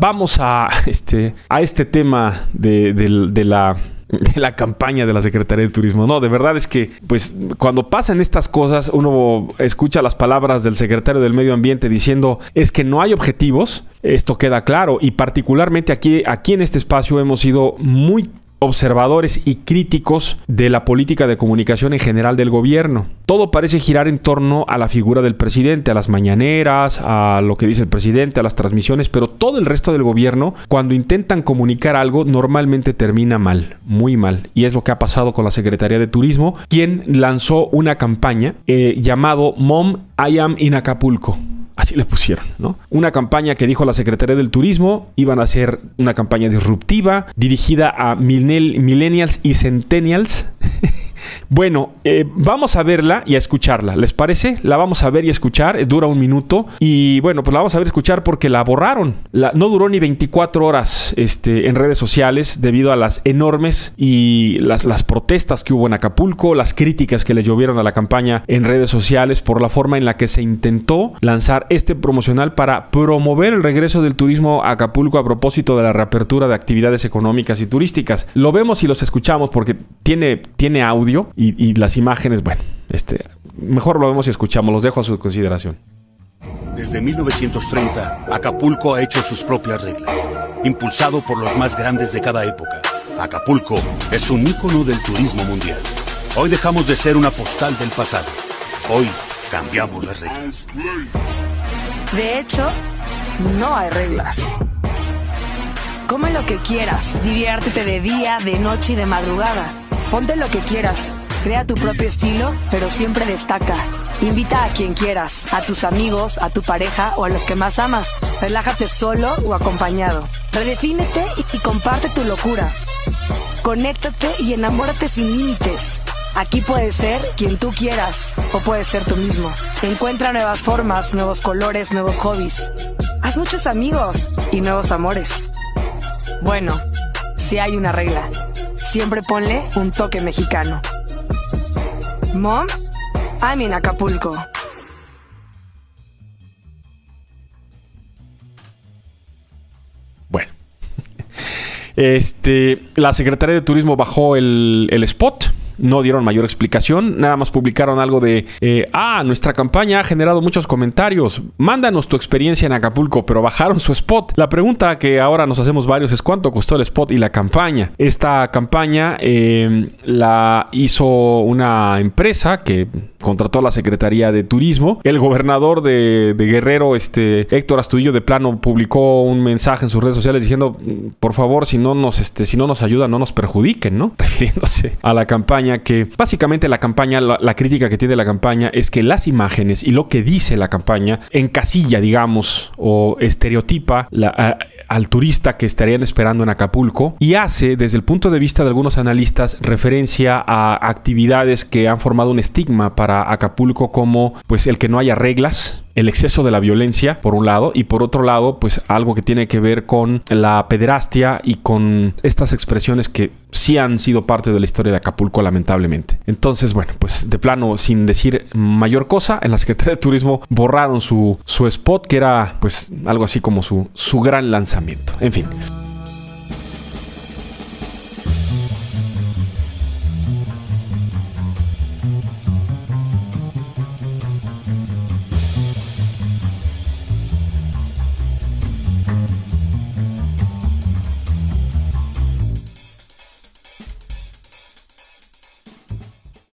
vamos a este tema de la campaña de la Secretaría de Turismo. No, de verdad es que, pues, cuando pasan estas cosas, uno escucha las palabras del secretario del Medio Ambiente diciendo, es que no hay objetivos. Esto queda claro, y particularmente aquí en este espacio hemos sido muy observadores y críticos de la política de comunicación en general del gobierno. Todo parece girar en torno a la figura del presidente, a las mañaneras, a lo que dice el presidente, a las transmisiones, pero todo el resto del gobierno, cuando intentan comunicar algo, normalmente termina mal, muy mal. Y es lo que ha pasado con la Secretaría de Turismo, quien lanzó una campaña llamado Mom, I Am in Acapulco. Así le pusieron, ¿no? Una campaña que dijo la Secretaría del Turismo iban a ser una campaña disruptiva, dirigida a millennials y centennials. Bueno, vamos a verla y a escucharla. ¿Les parece? La vamos a ver y escuchar. Dura 1 minuto. Y bueno, pues la vamos a ver y escuchar porque la borraron. No duró ni 24 horas en redes sociales debido a las enormes y las protestas que hubo en Acapulco, las críticas que le llovieron a la campaña en redes sociales por la forma en la que se intentó lanzar este promocional para promover el regreso del turismo a Acapulco a propósito de la reapertura de actividades económicas y turísticas. Lo vemos y los escuchamos porque tiene audio. Y las imágenes, bueno, mejor lo vemos y escuchamos. Los dejo a su consideración. Desde 1930, Acapulco ha hecho sus propias reglas, impulsado por los más grandes de cada época. Acapulco es un ícono del turismo mundial. Hoy dejamos de ser una postal del pasado. Hoy cambiamos las reglas. De hecho, no hay reglas. Come lo que quieras, diviértete de día, de noche y de madrugada. Ponte lo que quieras, crea tu propio estilo, pero siempre destaca. Invita a quien quieras, a tus amigos, a tu pareja o a los que más amas. Relájate solo o acompañado. Redefínete y comparte tu locura. Conéctate y enamórate sin límites. Aquí puedes ser quien tú quieras o puedes ser tú mismo. Encuentra nuevas formas, nuevos colores, nuevos hobbies. Haz muchos amigos y nuevos amores. Bueno, si hay una regla. Siempre ponle un toque mexicano. Mom, I'm in Acapulco. Bueno. La Secretaría de Turismo bajó el spot. No dieron mayor explicación, nada más publicaron algo de nuestra campaña ha generado muchos comentarios, mándanos tu experiencia en Acapulco, pero bajaron su spot. La pregunta que ahora nos hacemos varios es ¿cuánto costó el spot y la campaña? Esta campaña la hizo una empresa que contrató a la Secretaría de Turismo. El gobernador de Guerrero, Héctor Astudillo, de plano publicó un mensaje en sus redes sociales diciendo, por favor, si no nos ayudan, no nos perjudiquen, ¿no? Refiriéndose a la campaña, que básicamente la campaña, la crítica que tiene la campaña es que las imágenes y lo que dice la campaña encasilla, digamos, o estereotipa al turista que estarían esperando en Acapulco y hace, desde el punto de vista de algunos analistas, referencia a actividades que han formado un estigma para Acapulco, como pues el que no haya reglas, el exceso de la violencia, por un lado, y por otro lado, pues algo que tiene que ver con la pederastia y con estas expresiones que sí han sido parte de la historia de Acapulco, lamentablemente. Entonces, bueno, pues de plano, sin decir mayor cosa, en la Secretaría de Turismo borraron su spot, que era pues algo así como su gran lanzamiento. En fin.